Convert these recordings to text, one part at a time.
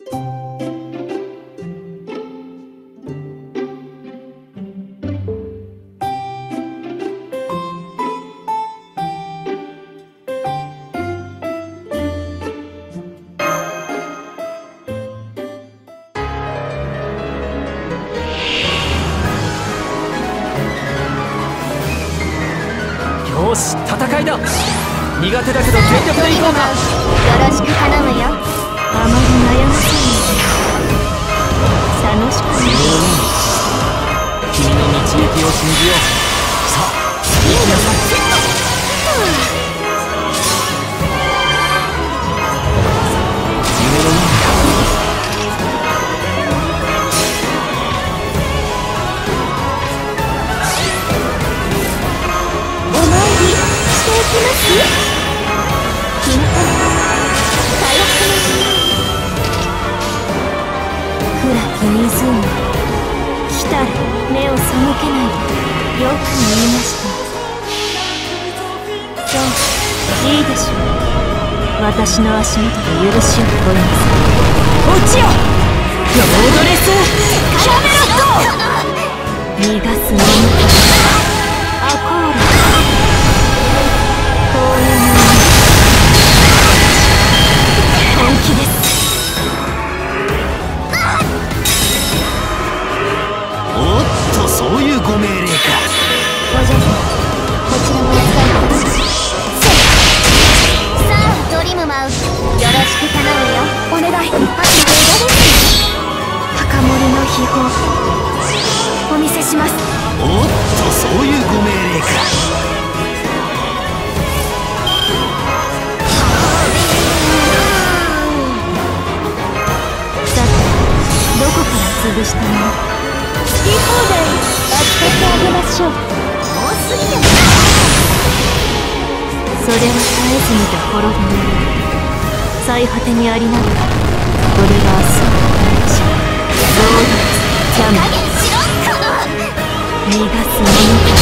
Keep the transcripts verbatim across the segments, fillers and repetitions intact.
よし、戦いだ。苦手だけど全力でいこうか。 よろしく頼むよ。あまり悩ませないで楽しくね。 君の道行きを信じよう。さあ、行きなさい。夢のようにきます金粉火薬の暗き湖来たら目を背けないでよく言いましたそういいでしょう私の足元で許しを請います落ちよロードレスキャメロット逃がすものアコール本気です。 おっと、そういうご命令か。 お嬢様、こちらもお伝えください。さあ、ドリムマウス、よろしく頼むよ。お願い。あ、映画です墓守の秘宝お見せします。 おっと、そういうご命令か。 どこから潰したの？好き放題扱ってあげましょう。多すぎてもそれは絶えずにて滅びの最果てにありながらこれが明日の大地ロードですキャメル逃がすものか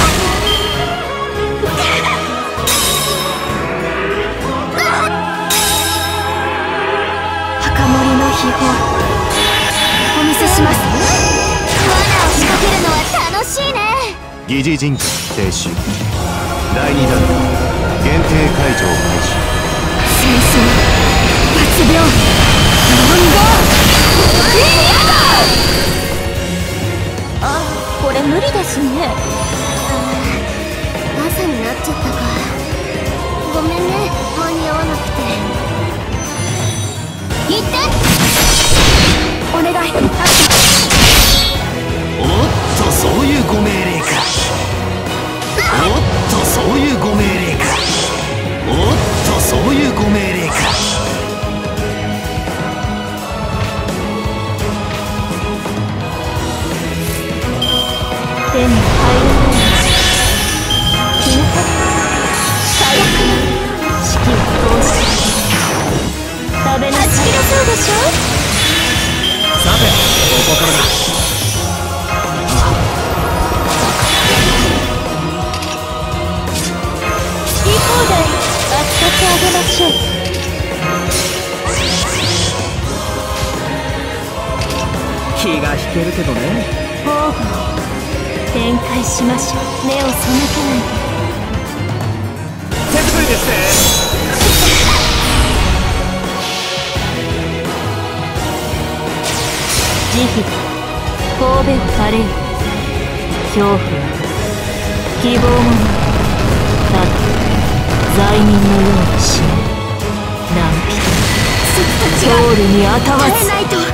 墓守の秘宝お見せします。罠を仕掛けるのは楽しいね。 疑似人格停止。だいに段階限定解除を開始。 戦争発病文豪あ、これ無理ですね。ああ、朝になっちゃったか。ごめんね、間に合わなくて。行ってお願い。 おっと、そういうご命令か。おっと、そういうご命令か。おっと、そういうご命令か。 手に入らないキノコ火薬式を通して食べなさい。はちキロそうでしょ。 さて、ここからだ。 好き放題扱ってあげましょう。 気が引けるけどね。 オーバー展開しましょう。目を背けないで。 手作りですね。 慈悲神戸を垂れよ。恐怖は希望もない。ただ罪人のように死ぬ。何人ソウルにあたわず。